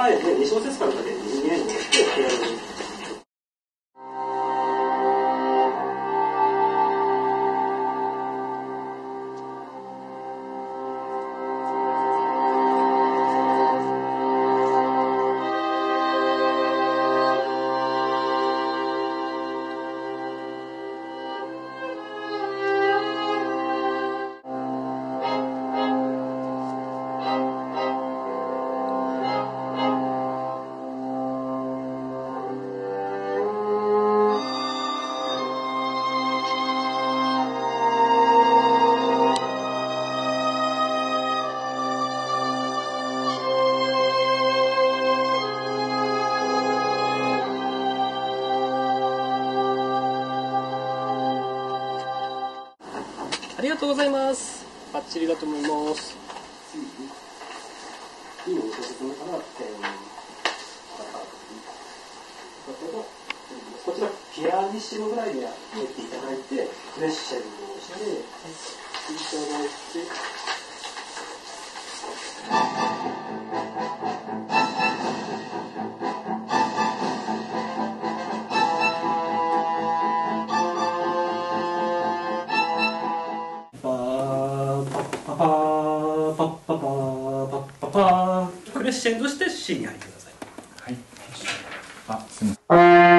前で2小節間だけ2年にして気軽に。 ありがとうございます。バッチリだと思います。 いい小説の中からこちらピアニッシモぐらいに入っていただいてクレッシェンドをしていただいて。 クレッシェンドして C に入ってください。 はい。あ、すみません。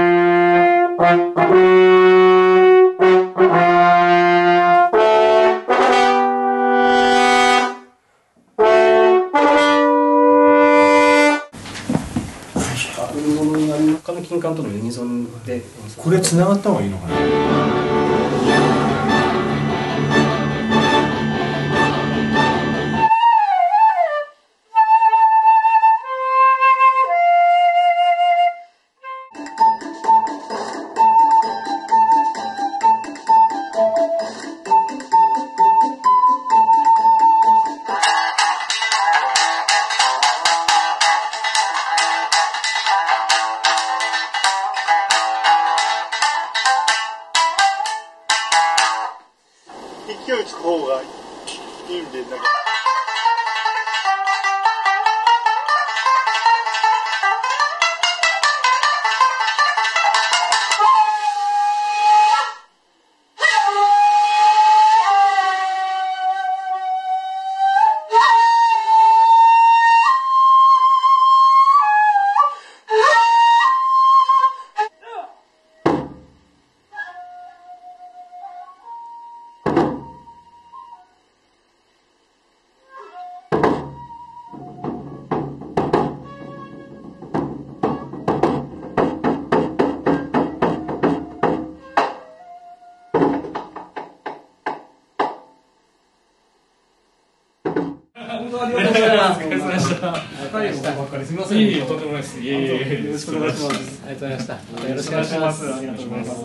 他の金管とのユニゾンでこれ繋がった方がいいのかな。 勢いつく方がいいんで、なんか。 ありがとうございます。お疲れ様でした。すみません。いい、とんでもないです。よろしくお願いします。ありがとうございました。またよろしくお願いします。ありがとうございます。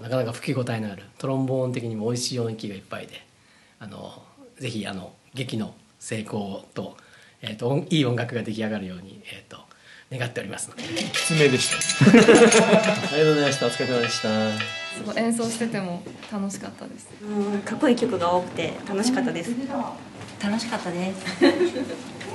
なかなか吹き応えのあるトロンボーン的にも美味しい音域がいっぱいで、ぜひ劇の成功といい音楽が出来上がるように願っておりますので。 きつめでした。 ありがとうございました。お疲れ様でした。 すごい演奏してても楽しかったです。 かっこいい曲が多くて楽しかったです。楽しかったです。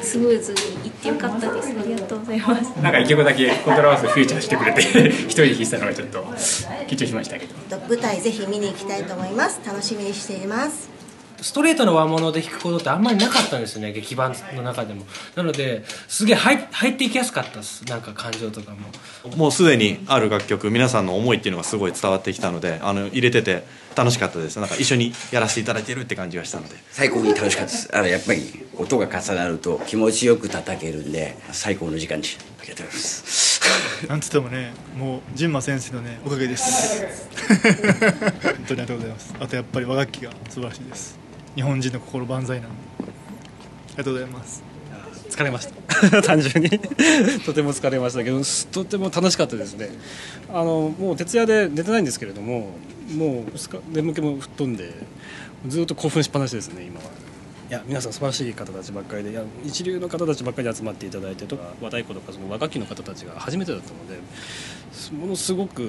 スムーズにいってよかったです。ありがとうございます。 なんか一曲だけコントラバスフューチャーしてくれて一人で弾いてたのがちょっと緊張しましたけど。 舞台ぜひ見に行きたいと思います。楽しみにしています。 ストレートの和物で弾くことってあんまりなかったんですよね、劇版の中でも。なのですげえ入っていきやすかったです。なんか感情とかももうすでにある楽曲、皆さんの思いっていうのがすごい伝わってきたので、入れてて楽しかったです。なんか一緒にやらせていただいてるって感じがしたので最高に楽しかったです。やっぱり音が重なると気持ちよく叩けるんで最高の時間にありがとうございますなんつってもね、もう神馬先生のねおかげです本当にありがとうございます。あとやっぱり和楽器が素晴らしいです。日本人の心万歳なんでありがとうございます。 疲れました単純にとても疲れましたけど、とても楽しかったですね。もう徹夜で寝てないんですけれども、もう眠気も吹っ飛んでずっと興奮しっぱなしですね今は。いや皆さん素晴らしい方たちばっかりで、いや一流の方たちばっかりで集まっていただいてとか、和太鼓とかその和楽器の方たちが初めてだったので、ものすごく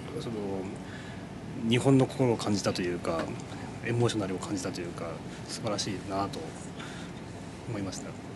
日本の心を感じたというか、エモーショナルを感じたというか、素晴らしいなと思いました。